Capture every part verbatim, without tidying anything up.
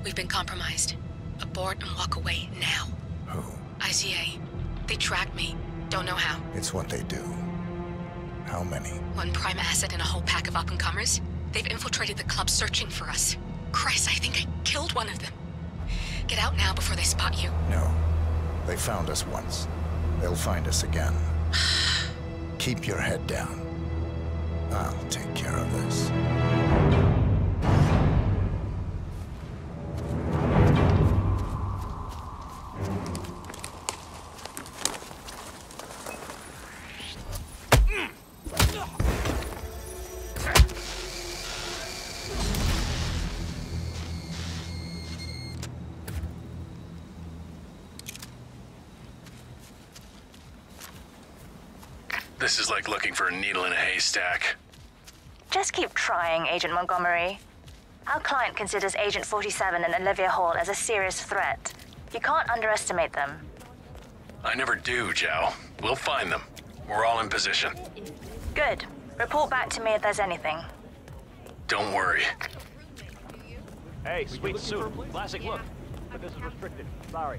We've been compromised. Abort and walk away now. Who? I C A. They tracked me. Don't know how. It's what they do. How many? One prime asset and a whole pack of up-and-comers. They've infiltrated the club searching for us. Christ, I think I killed one of them. Get out now before they spot you. No. They found us once. They'll find us again. Keep your head down. I'll take care of this. This is like looking for a needle in a haystack. Just keep trying, Agent Montgomery. Our client considers Agent forty-seven and Olivia Hall as a serious threat. You can't underestimate them. I never do, Jiao. We'll find them. We're all in position. Good. Report back to me if there's anything. Don't worry. Hey, sweet suit. Classic look. But this is restricted. Sorry.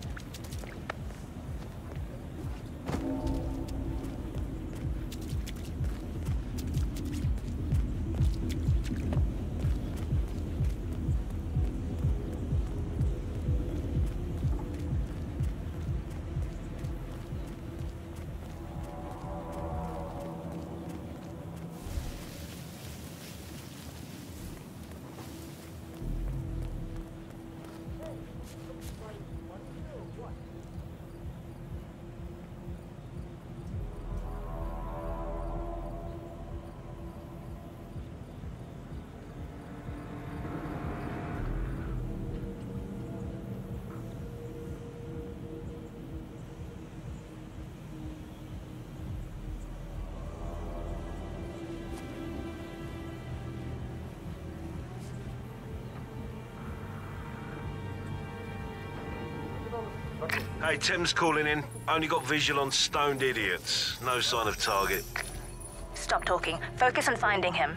Hey, Tim's calling in. Only got visual on stoned idiots. No sign of target. Stop talking. Focus on finding him.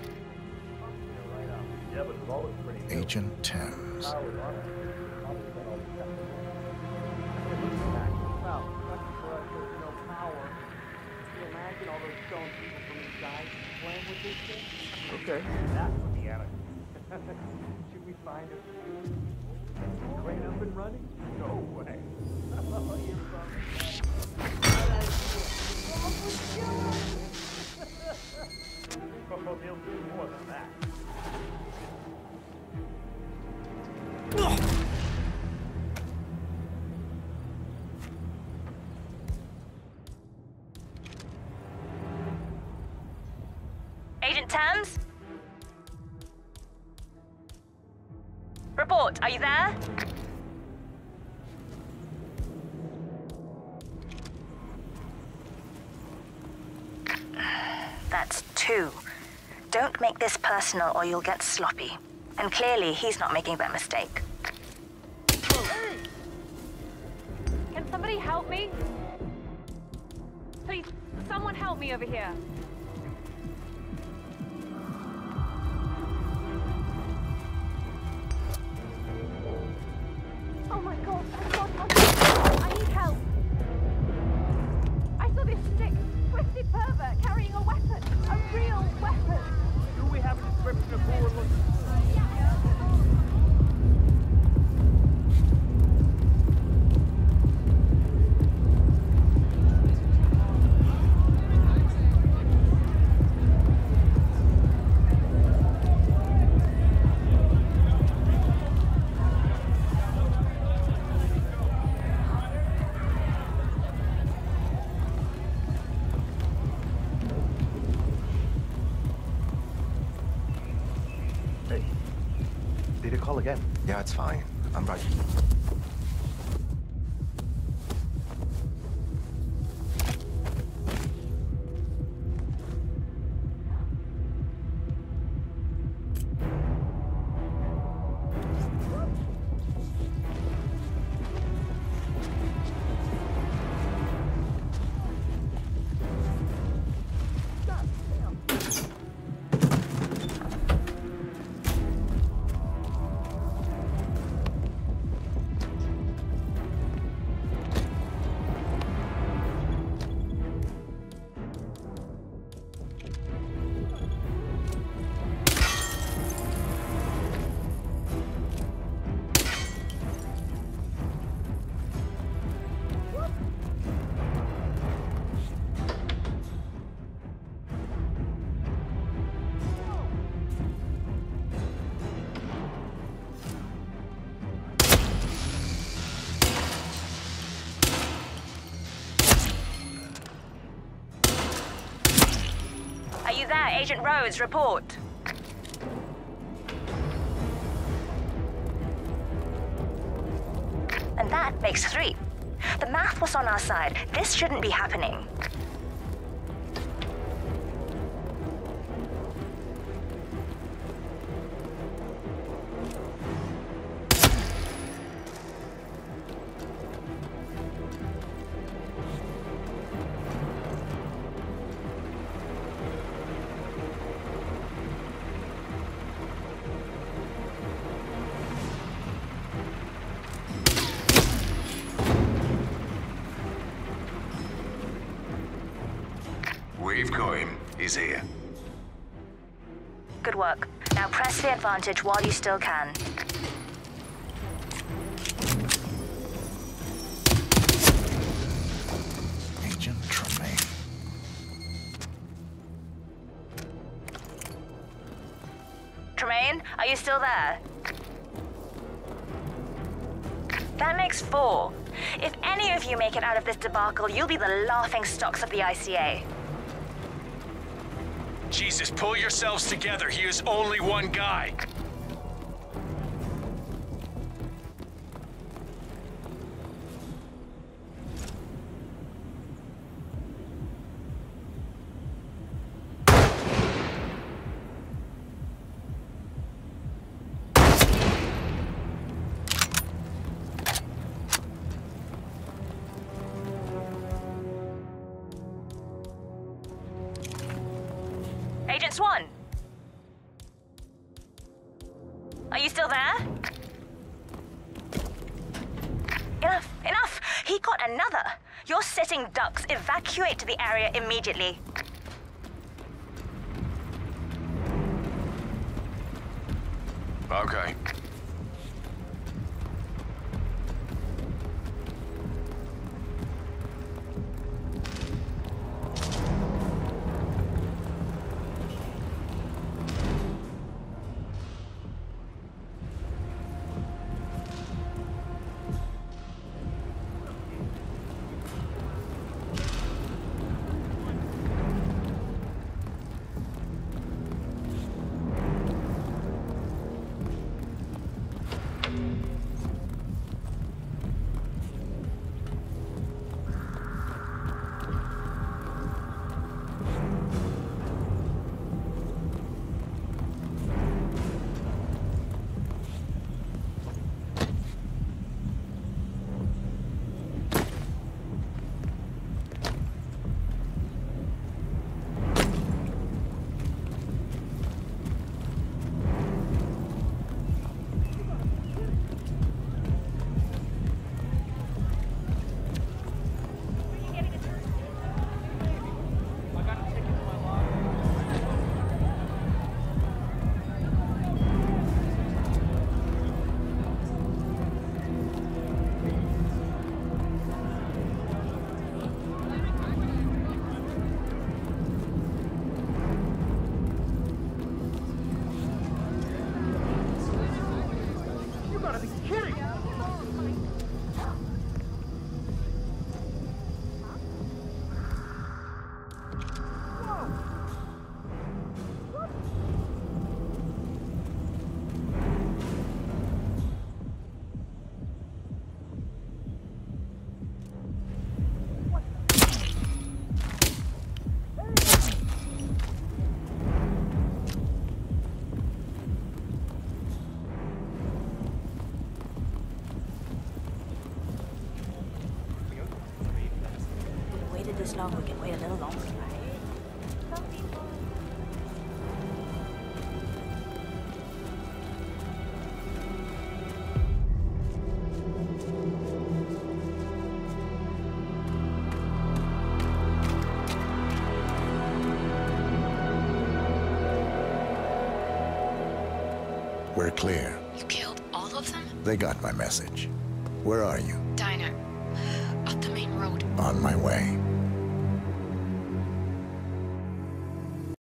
Agent Thames. Okay. That's what the attic. Should we find a crane up and running? No way. Oh, they'll do more than that. Agent Thames? Report, are you there? That's two. Don't make this personal or you'll get sloppy. And clearly, he's not making that mistake. Can somebody help me? Please, someone help me over here. Oh my god, oh god, oh god. I need help. I saw this sick, twisted pervert carrying a weapon. A real weapon. Do we have a description of who we're looking for? Call again. Yeah, it's fine. I'm right. Agent Rhodes, report. And that makes three. The math was on our side. This shouldn't be happening. We've got him. He's here. Good work. Now press the advantage while you still can. Agent Tremaine. Tremaine, are you still there? That makes four. If any of you make it out of this debacle, you'll be the laughing stocks of the I C A. Jesus, pull yourselves together. He is only one guy. Agent Swan? Are you still there? Enough, enough! He got another! You're sitting ducks. Evacuate to the area immediately. Okay. This long, we can wait a little longer. We're clear. You killed all of them? They got my message. Where are you? Diner. Up the main road. On my way.